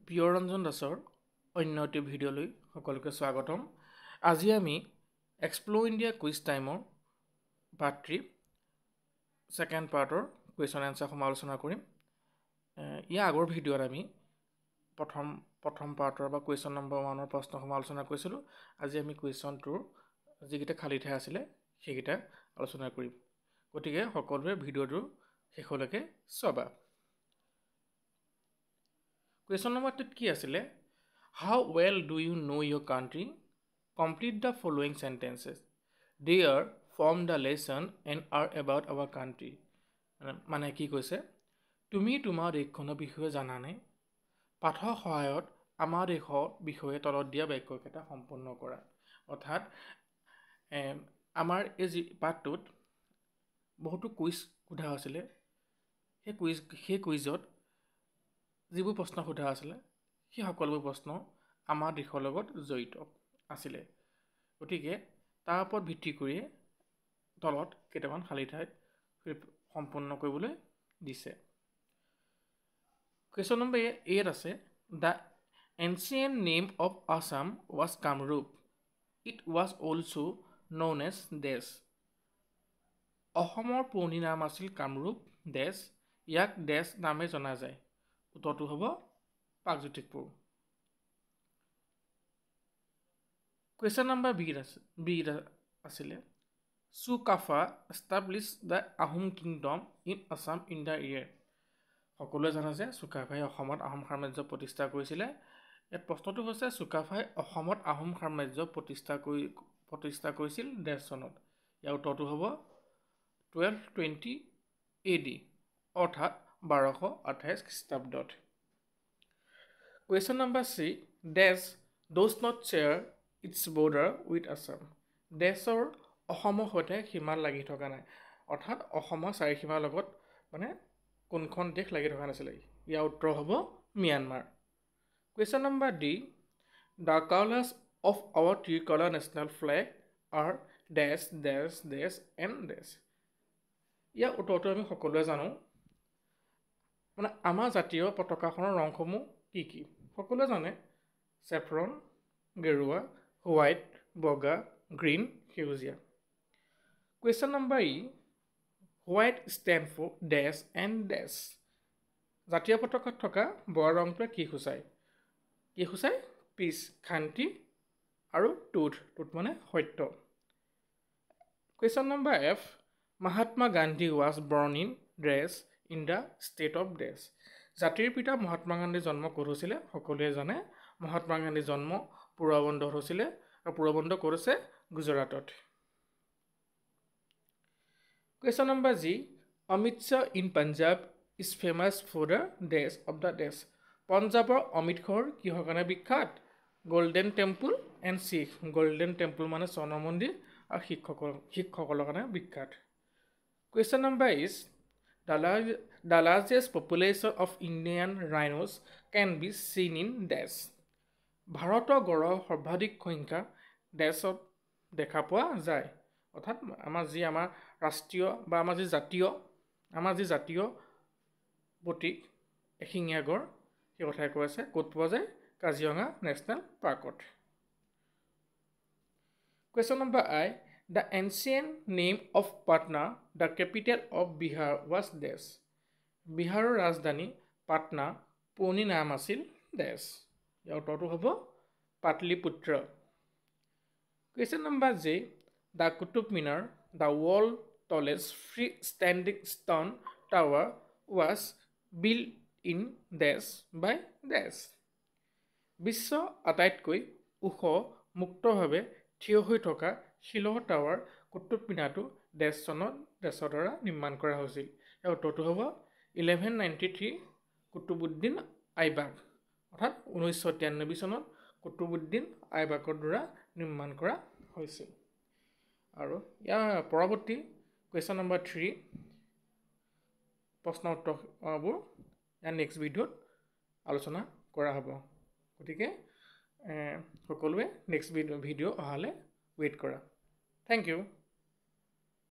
প্ৰিয়ৰঞ্জন দাসৰ অন্য এটি ভিডিঅ'লৈ সকলোকে স্বাগতম। আজি আমি এক্সপ্ল'ৰ ইণ্ডিয়া কুইজ টাইমৰ পাৰ্ট 3 ছেকেণ্ড পাৰ্টৰ কুৱেশ্যন এনচাৰসমূহ আলোচনা কৰিম। ইয়াৰ আগৰ ভিডিঅ'ত আমি প্ৰথম পাৰ্টৰ বা কুৱেশ্যন নম্বৰ 1ৰ প্ৰশ্নসমূহ আলোচনা কৰিছিলোঁ। আজি আমি কুৱেশ্যন 2ৰ যিকেইটা খালী ঠাই আছিলে সেইকেইটা আলোচনা কৰিম। গতিকে সকলোৱে ভিডিঅ'টো শেষলৈকে চাবা। কুৱেশ্যন নম্বৰ 2 কি আছিলে? How well do you know your country? Complete the following sentences. There form the lesson and are about our country. মানে কি কৈছে? তুমি তোমাৰ দেশখনৰ বিষয়ে জানানে? পাঠৰ সহায়ত আমাৰ দেশৰ বিষয়ে তলত দিয়া বাক্যকেইটা সম্পূৰ্ণ কৰা। অৰ্থাৎ আমাৰ এই পাঠটোত বহুতো কুইজ সোধা হৈছিলে। সেই কুইজত যিবোৰ প্ৰশ্ন সোধা আছিলে সেই সকলোবোৰ প্ৰশ্ন আমাৰ দেশৰ লগত জড়িত আছিলে। গতিকে তাৰ ওপৰত ভিত্তি কৰি তলত কেইটামান খালী ঠাই সম্পূৰ্ণ কৰিবলৈ দিছে। কুৱেশ্যন নম্বৰ 8 আছে, the ancient name of Assam was Kamrup. It was also' known as dash. অসমৰ পুৰণি নাম আছিল কামৰূপ ডেছ। ইয়াক ডেছ নামে জনা যায়। উত্তৰটো হ'ব প্ৰাগজ্যোতিষপুৰ। কুৱেশ্যন নম্বৰ বি আছিলে, Sukaphaa establish the Ahom kingdom in Assam in the year. সকলোৱে জানে যে চুকাফাই অসমত আহোম সাম্ৰাজ্য প্ৰতিষ্ঠা কৰিছিলে। ইয়াত প্ৰশ্নটো হৈছে চুকাফাই অসমত আহোম সাম্ৰাজ্য প্ৰতিষ্ঠা কৰিছিল ডেছ চনত। ইয়াৰ উত্তৰটো হ'ব 1220 AD অৰ্থাৎ 1228 খ্ৰীষ্টাব্দত। Question number 3, dash does not share its border with Assam. ডেছৰ অসমৰ সৈতে সীমা লাগি থকা নাই। অৰ্থাৎ অসমৰ চাৰিসীমাৰ লগত মানে কোনখন দেশ লাগি থকা নাছিলে। ইয়াৰ উত্তৰ হ'ব Myanmar. Question number D, the colours of our tricolour national flag are dash dash dash and dash. ইয়াৰ উত্তৰটো আমি সকলোৱে জানো। মানে আমাৰ জাতীয় পতাকাখনৰ ৰংসমূহ কি কি সকলোৱে জানে। চেফৰন, গেৰুৱা, হোৱাইট, বগা, গ্ৰীণ, সেউজীয়া। Question number E, white stand for dash and dash. জাতীয় পতাকাত থকা বগা ৰংটোৱে কি সূচায়? পিচ, শান্তি আৰু ট্ৰুথ মানে সত্য। Question number F, Mahatma Gandhi was born in dash in the state of dash. জাতিৰ পিতা মহাত্মা গান্ধীৰ জন্ম ক'ত হৈছিলে? সকলোৱে জানে মহাত্মা গান্ধীৰ জন্ম পোৰবন্দৰত হৈছিলে আৰু পোৰবন্দৰ ক'ত আছে? গুজৰাটত। Question number G, Amritsar in Punjab is famous for the dash of the dash. পঞ্জাৱৰ অমৃতসৰ কিহৰ কাৰণে বিখ্যাত? Golden temple and Sikh. Golden temple মানে স্বৰ্ণ মন্দিৰ আৰু শিখসকলৰ কাৰণে বিখ্যাত। Question number is, the largest population of Indian rhinos can be seen in dash. ভাৰতৰ গড়ৰ সৰ্বাধিক সংখ্যা ডেছত দেখা পোৱা যায়। অৰ্থাৎ আমাৰ ৰাষ্ট্ৰীয় বা আমাৰ যি জাতীয় প্ৰতীক এশিঙীয়া গড় সেই কথাই কৈ আছে। ক'ত পোৱা যায়? কাজিৰঙা নেশ্যনেল পাৰ্কত। Question number I, the ancient name of Patna the capital of Bihar was dash. বিহাৰৰ ৰাজধানী পাটনা পুৰণি নাম আছিল ডেছ। ইয়াৰ উত্তৰটো হ'ব Pataliputra. Question number J, the Qutub Minar the world tallest free standing stone tower was build in dash by dash. বিশ্বৰ আটাইতকৈ ওখ মুক্তভাৱে থিয় হৈ থকা শিলৰ টাৱাৰ কুতুব মিনাৰটো ডেছৰ দ্বাৰা নিৰ্মাণ কৰা হৈছিল। ইয়াৰ উত্তৰটো হ'ব 1193 কুতুবুদ্দিন আইবাক। অৰ্থাৎ 1993 চনত কুতুবুদ্দিন আইবাকৰ দ্বাৰা নিৰ্মাণ কৰা হৈছিল। আৰু ইয়াৰ পৰৱৰ্তী কুৱেশ্যন নম্বৰ 3 প্ৰশ্ন উত্তৰবোৰ ইয়াৰ নেক্সট ভিডিঅ'ত আলোচনা কৰা হ'ব। গতিকে সকলোৱে নেক্সট ভিডিঅ' অহালৈ ৱেইট কৰা। Thank U.